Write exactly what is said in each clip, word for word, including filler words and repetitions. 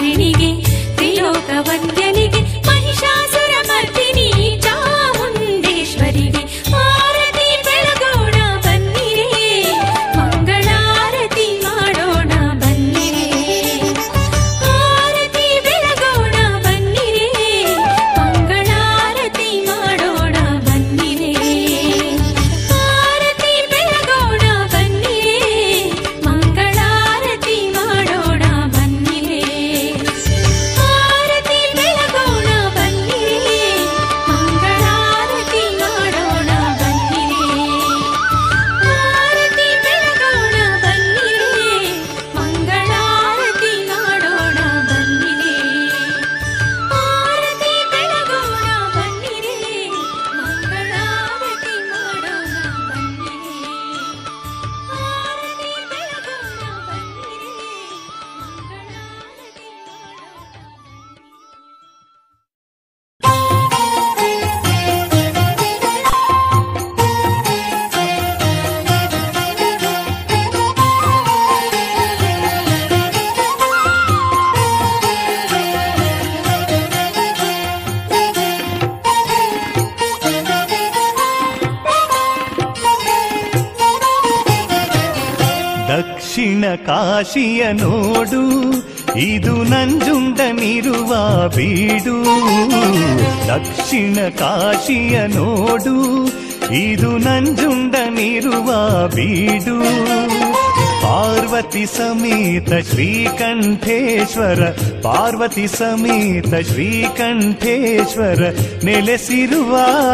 ವಾಸಿಣಿಗೆ ತ್ರಿಲೋಕ ವಂದ್ಯನಿಗೆ ಮಹಿಷಾಸುರ ಮರ್ದಿನಿ ಚಾಮುಂಡೇಶ್ವರಿಗೆ ಆರತಿ ಬೆಳಗೋಣ ಬನ್ನಿರೆ ಮಂಗಳಾರತಿ ಮಾಡೋಣ ಬನ್ನಿರೆ ಆರತಿ ಬೆಳಗೋಣ ಬನ್ನಿರೆ ಮಂಗಳಾರತಿ ಮಾಡೋಣ ಬನ್ನಿರೆ ಆರತಿ ಬೆಳಗೋಣ ಬನ್ನಿರೆ ಮಂಗಳಾರತಿ ಮಾಡೋಣ ಬನ್ನಿರೆ ಆರತಿ ಬೆಳಗೋಣ ಬನ್ನಿರೆ ಮಂಗಳಾರತಿ ಮಾಡೋಣ ಬನ್ನಿರೆ ಆರತಿ ಬೆಳಗೋಣ ಬನ್ನಿರೆ ಮಂಗಳಾರತಿ ಮಾಡೋಣ ಬನ್ನಿರೆ ಆರತಿ ಬೆಳಗೋಣ ಬನ್ನಿರೆ ಮಂಗಳಾರತಿ ಮಾಡೋಣ ದಕ್ಷಿಣ ಕಾಶಿಯ ನೋಡು, ಇದು ನಂಜುಂಡನಿರುವ ಬೀಡು. ದಕ್ಷಿಣ ಕಾಶಿಯ ನೋಡು, ಇದು ನಂಜುಂಡನಿರುವ ಬೀಡು. ಪಾರ್ವತಿ ಸಮೇತ ಶ್ರೀಕಂಠೇಶ್ವರ, ಪಾರ್ವತಿ ಸಮೇತ ಶ್ರೀಕಂಠೇಶ್ವರ ನೆಲೆಸಿರುವ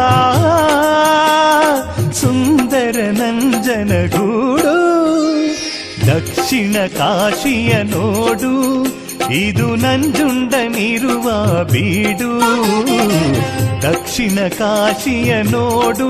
ಸುಂದರ ನಂಜನಗೂಡು. ದಕ್ಷಿಣ ಕಾಶಿಯ ನೋಡು, ಇದು ನಂಜುಂಡನಿರುವ ಬೀಡು. ದಕ್ಷಿಣ ಕಾಶಿಯ ನೋಡು.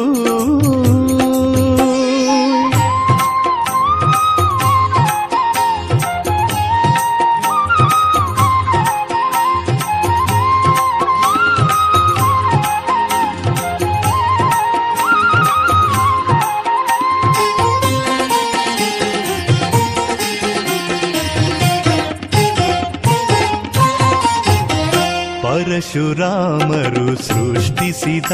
ಪರಶುರಾಮರು ಸೃಷ್ಟಿಸಿದ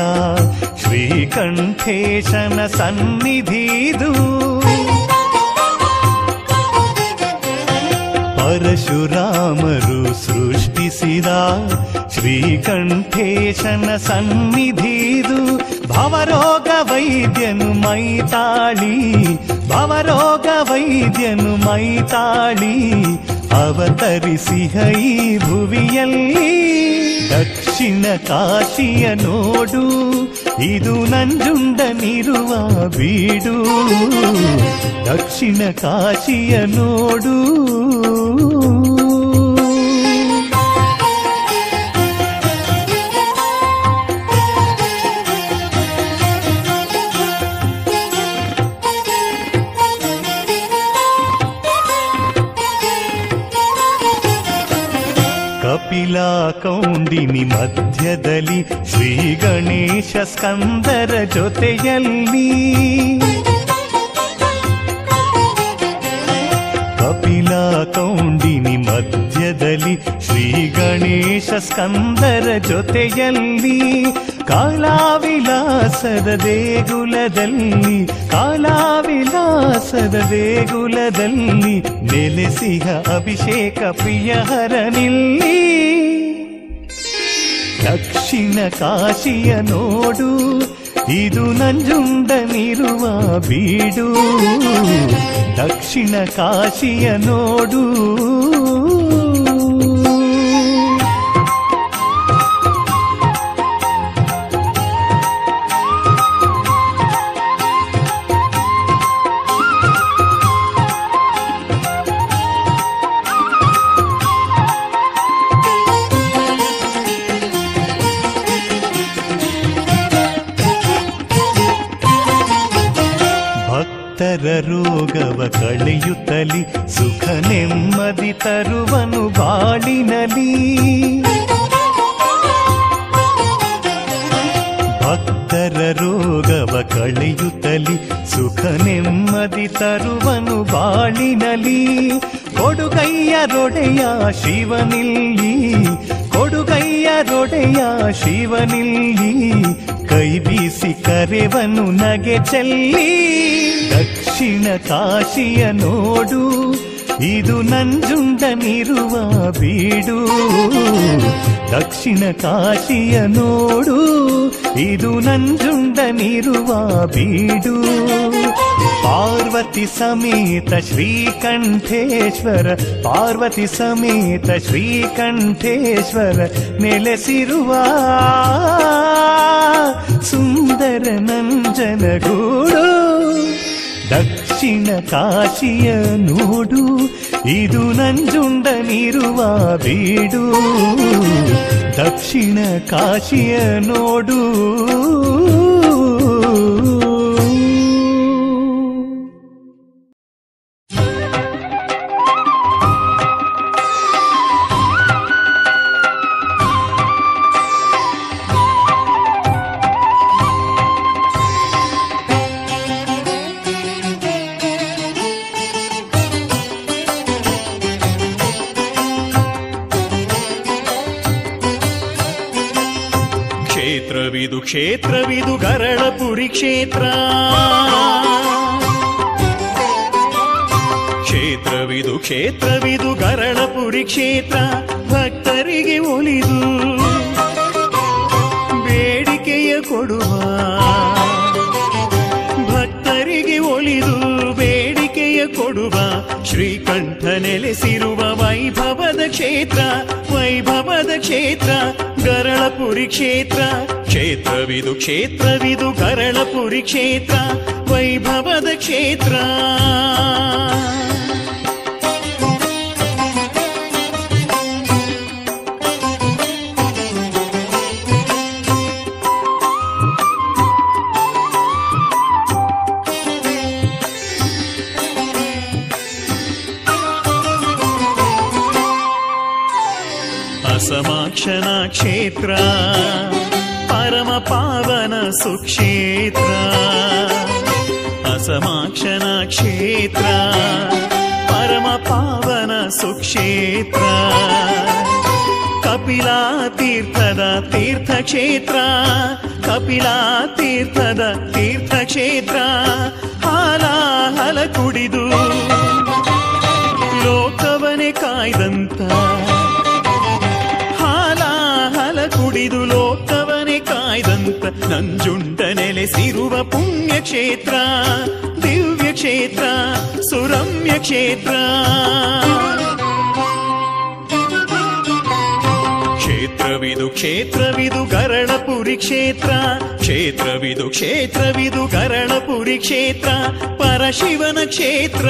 ಶ್ರೀಕಂಠೇಶನ ಸನ್ನಿಧಿದು. ಪರಶುರಾಮರು ಸೃಷ್ಟಿಸಿದ ಶ್ರೀಕಂಠೇಶನ ಸನ್ನಿಧಿದು. ಭವರೋಗ ವೈದ್ಯನು ಮೈತಾಳಿ, ಭವರೋಗ ವೈದ್ಯನು ಮೈತಾಳಿ ಅವತರಿಸಿಹ ಈ ಭುವಿಯಲ್ಲಿ. ದಕ್ಷಿಣ ಕಾಶಿಯ ನೋಡು, ಇದು ನಂಜುಂಡನಿರುವ ಬೀಡು. ದಕ್ಷಿಣ ಕಾಶಿಯ ನೋಡು. ಕಪಿಲಾ ಕೌಂಡಿನಿ ಮಧ್ಯದಲ್ಲಿ ಶ್ರೀ ಗಣೇಶ ಸ್ಕಂದರ ಜೊತೆಯಲ್ಲಿ. ಕಪಿಲಾ ಕೌಂಡಿನಿ ಮಧ್ಯದಲ್ಲಿ ಶ್ರೀ ಗಣೇಶ ಸ್ಕಂದರ ಜೊತೆಯಲ್ಲಿ. ಕಾಲಾವಿಲಾಸದ ದೇಗುಲದಲ್ಲಿ, ಕಾಲಾವಿಲಾಸದ ದೇಗುಲದಲ್ಲಿ ನೆಲೆಸಿಹ ಅಭಿಷೇಕ ಪ್ರಿಯಹರನಿಲ್ಲಿ. ದಕ್ಷಿಣ ಕಾಶಿಯ ನೋಡು, ಇದು ನಂಜುಂಡನಿರುವ ಬೀಡು. ದಕ್ಷಿಣ ಕಾಶಿಯ ನೋಡು. ಭಕ್ತರ ರೋಗವ ಕಳೆಯುತ್ತಲಿ, ಸುಖ ನೆಮ್ಮದಿ ತರುವನು ಬಾಳಿನಲಿ. ಭಕ್ತರ ರೋಗವ ಕಳೆಯುತ್ತಲಿ, ಸುಖ ನೆಮ್ಮದಿ ತರುವನು ಬಾಳಿನಲಿ. ಕೊಡುಗೈಯರೊಡೆಯ ಶಿವನಿಲ್ಲಿ ಕೊಡುಗೈಯರೊಡೆಯ ಶಿವನಿಲ್ಲಿ ಕೈ ಬೀಸಿ ಕರೆವನು ನಗೆ ಚೆಲ್ಲಿ ದಕ್ಷಿಣ ಕಾಶಿಯ ನೋಡು ಇದು ನಂಜುಂಡನಿರುವ ಬೀಡು ದಕ್ಷಿಣ ಕಾಶಿಯ ನೋಡು ಇದು ನಂಜುಂಡನಿರುವ ಬೀಡು ಪಾರ್ವತಿ ಸಮೇತ ಶ್ರೀಕಂಠೇಶ್ವರ ಪಾರ್ವತಿ ಸಮೇತ ಶ್ರೀಕಂಠೇಶ್ವರ ನೆಲೆಸಿರುವ ಸುಂದರ ನಂಜನಗೂಡು ದಕ್ಷಿಣ ಕಾಶಿಯ ನೋಡು ಇದು ನಂಜುಂಡನಿರುವ ಬೀಡು ದಕ್ಷಿಣ ಕಾಶಿಯ ನೋಡು ಕ್ಷೇತ್ರವಿದು ಕ್ಷೇತ್ರವಿದು ಗರಳಪುರಿ ಕ್ಷೇತ್ರ ಕ್ಷೇತ್ರವಿದು ಕ್ಷೇತ್ರವಿದು ಗರಳಪುರಿ ಕ್ಷೇತ್ರ ಭಕ್ತರಿಗೆ ಒಲಿದು ಬೇಡಿಕೆಯ ಕೊಡುವ ಭಕ್ತರಿಗೆ ಒಲಿದು ಬೇಡಿಕೆಯ ಕೊಡುವ ಶ್ರೀಕಂಠ ನೆಲೆಸಿರುವ ವೈಭವದ ಕ್ಷೇತ್ರ ವೈಭವದ ಕ್ಷೇತ್ರ ಗರಳಪುರಿ ಕ್ಷೇತ್ರ ಕ್ಷೇತ್ರವಿದು ಕ್ಷೇತ್ರವಿದು ಗರಳಪುರಿ ಕ್ಷೇತ್ರ ವೈಭವದ ಕ್ಷೇತ್ರ ಅಸಮಾಕ್ಷನ ಕ್ಷೇತ್ರ ಪರಮ ಪಾವನ ಸುಕ್ಷೇತ್ರ ಅಸಮಾಕ್ಷನ ಕ್ಷೇತ್ರ ಪರಮ ಪಾವನ ಸುಕ್ಷೇತ್ರ ಕಪಿಲಾ ತೀರ್ಥದ ತೀರ್ಥಕ್ಷೇತ್ರ ಕಪಿಲಾ ತೀರ್ಥದ ತೀರ್ಥಕ್ಷೇತ್ರ ಹಾಲಾಹಲ ಕುಡಿದು ಲೋಕವನೇ ಕಾಯ್ದಂತ ಕುಡಿದು ಲೋಕವನೇ ಕಾಯ್ದಂತ ನಂಜುಂಡ ನೆಲೆಸಿರುವ ಪುಣ್ಯ ಕ್ಷೇತ್ರ ದಿವ್ಯ ಕ್ಷೇತ್ರ ಸುರಮ್ಯ ಕ್ಷೇತ್ರ ಕ್ಷೇತ್ರವಿದು ಕ್ಷೇತ್ರವಿದು ಗರಳಪುರಿ ಕ್ಷೇತ್ರ ಕ್ಷೇತ್ರವಿದು ಕ್ಷೇತ್ರವಿದು ಗರಳಪುರಿ ಕ್ಷೇತ್ರ ಪರಶಿವನ ಕ್ಷೇತ್ರ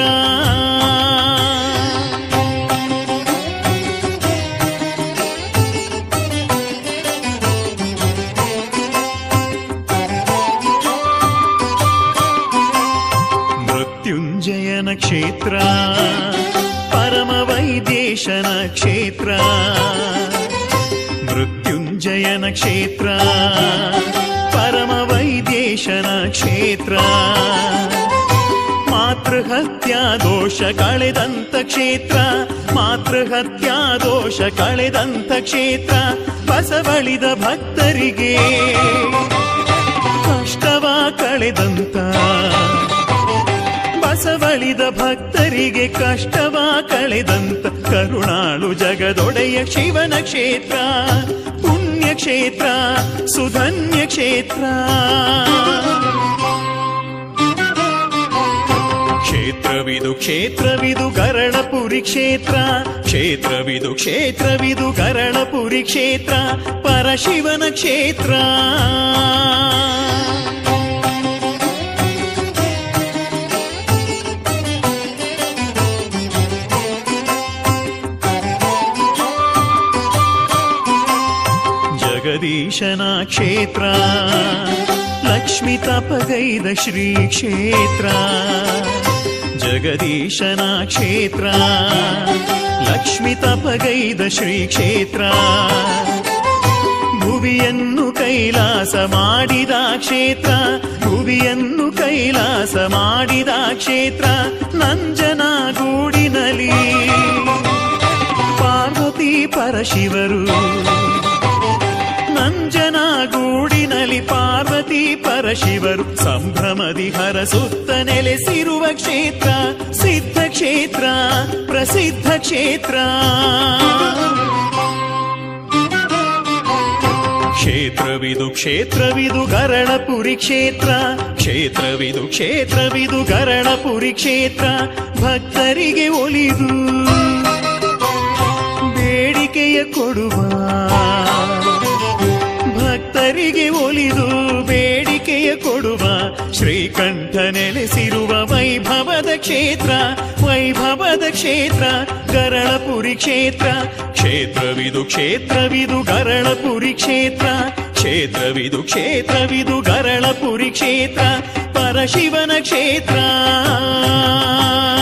ಮೃತ್ಯುಂಜಯನ ಕ್ಷೇತ್ರ ಪರಮ ವೈದ್ಯೇಶನ ಕ್ಷೇತ್ರ ಮೃತ್ಯುಂಜಯನ ಕ್ಷೇತ್ರ ಪರಮ ವೈದ್ಯೇಶನ ಕ್ಷೇತ್ರ ಮಾತೃಹತ್ಯಾ ದೋಷ ಕಳೆದಂತ ಕ್ಷೇತ್ರ ಮಾತೃಹತ್ಯಾ ದೋಷ ಕಳೆದಂತ ಕ್ಷೇತ್ರ ಬಸವಳಿದ ಭಕ್ತರಿಗೆ ಕಷ್ಟವ ಕಳೆದಂತ ಬಸವಳಿದ ಭಕ್ತರಿಗೆ ಕಷ್ಟವ ಕಳೆದಂತ ಕರುಣಾಳು ಜಗದೊಡೆಯ ಶಿವನ ಕ್ಷೇತ್ರ ಪುಣ್ಯ ಕ್ಷೇತ್ರ ಸುಧನ್ಯ ಕ್ಷೇತ್ರ ಕ್ಷೇತ್ರವಿದು ಕ್ಷೇತ್ರವಿದು ಗರಳಪುರಿ ಕ್ಷೇತ್ರ ಕ್ಷೇತ್ರವಿದು ಕ್ಷೇತ್ರವಿದು ಗರಳಪುರಿ ಕ್ಷೇತ್ರ ಪರಶಿವನ ಕ್ಷೇತ್ರ ಜಗದೀಶನ ಕ್ಷೇತ್ರ ಲಕ್ಷ್ಮಿ ತಪಗೈದ ಶ್ರೀ ಕ್ಷೇತ್ರ ಜಗದೀಶನ ಕ್ಷೇತ್ರ ಲಕ್ಷ್ಮಿ ತಪಗೈದ ಶ್ರೀ ಕ್ಷೇತ್ರ ಭುವಿಯನ್ನು ಕೈಲಾಸ ಮಾಡಿದ ಕ್ಷೇತ್ರ ಭುವಿಯನ್ನು ಕೈಲಾಸ ಮಾಡಿದ ಕ್ಷೇತ್ರ ನಂಜನಗೂಡಿನಲ್ಲಿ ಪಾರ್ವತಿ ಪರಶಿವರು ನಂಜನಗೂಡಿನಲ್ಲಿ ಪಾರ್ವತಿ ಪರಶಿವರು ಸಂಭ್ರಮದಿ ಹರಸುತ್ತ ನೆಲೆಸಿರುವ ಕ್ಷೇತ್ರ ಸಿದ್ಧ ಕ್ಷೇತ್ರ ಪ್ರಸಿದ್ಧ ಕ್ಷೇತ್ರ ಕ್ಷೇತ್ರವಿದು ಕ್ಷೇತ್ರವಿದು ಗರಳಪುರಿ ಕ್ಷೇತ್ರ ಕ್ಷೇತ್ರವಿದು ಕ್ಷೇತ್ರವಿದು ಗರಳಪುರಿ ಕ್ಷೇತ್ರ ಭಕ್ತರಿಗೆ ಒಲಿದು ಬೇಡಿಕೆಯ ಕೊಡುವ ಭಕ್ತರಿಗೆ ಒಲಿದು ಬೇಡಿಕೆಯ ಕೊಡುವ ಶ್ರೀಕಂಠ ನೆಲೆಸಿರುವ ವೈಭವದ ಕ್ಷೇತ್ರ ವೈಭವದ ಕ್ಷೇತ್ರ ಗರಳಪುರಿ ಕ್ಷೇತ್ರ ಕ್ಷೇತ್ರವಿದು ಕ್ಷೇತ್ರವಿದು ಗರಳಪುರಿ ಕ್ಷೇತ್ರ ಕ್ಷೇತ್ರವಿದು ಕ್ಷೇತ್ರವಿದು ಗರಳಪುರಿ ಕ್ಷೇತ್ರ ಪರಶಿವನ ಕ್ಷೇತ್ರ